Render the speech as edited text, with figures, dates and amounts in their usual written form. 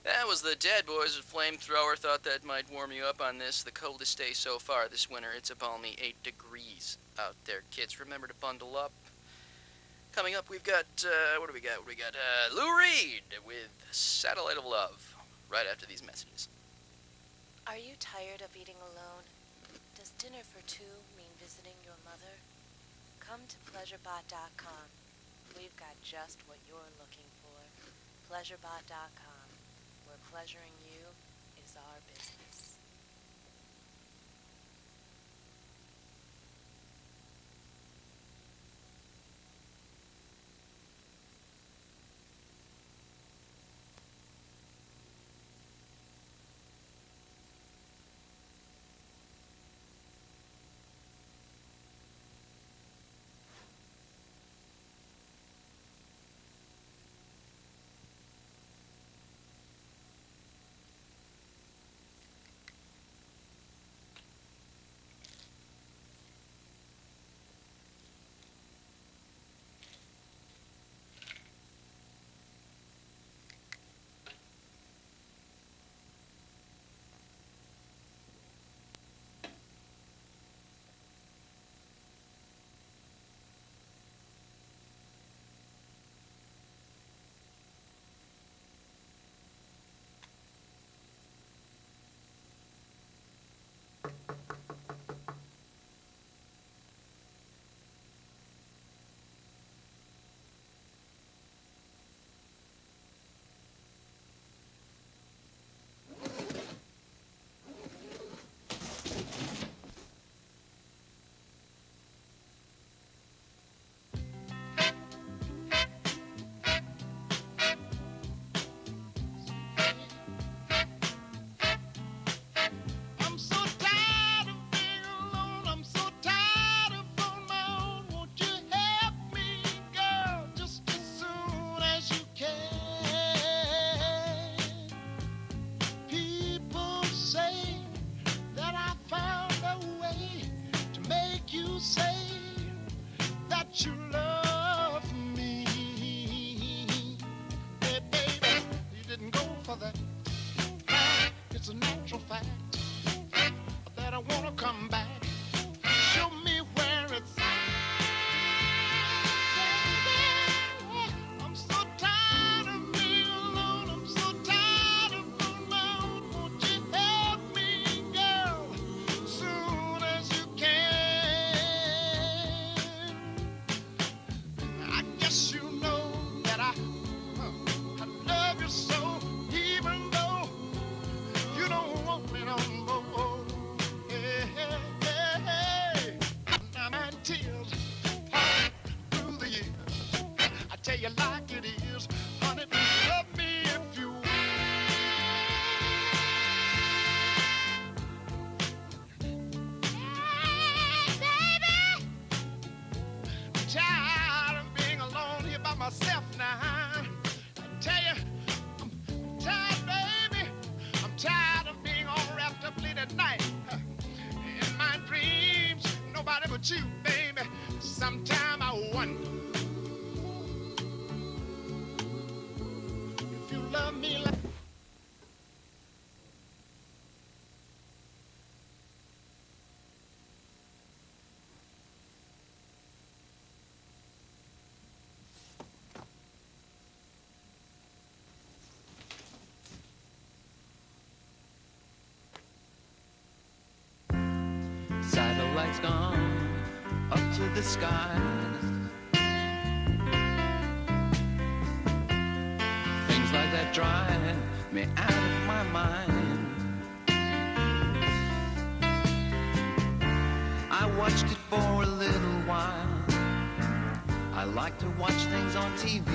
That was the Dead Boys with Flamethrower. Thought that might warm you up on this. The coldest day so far this winter. It's a balmy 8 degrees out there, kids. Remember to bundle up. Coming up, we've got, what do we got? Lou Reed with Satellite of Love. Right after these messages. Are you tired of eating alone? Does dinner for two mean visiting your mother? Come to PleasureBot.com. We've got just what you're looking for. PleasureBot.com, where pleasuring you is our business. Satellite's gone up to the skies. Things like that drive me out of my mind. I watched it for a little while. I like to watch things on TV.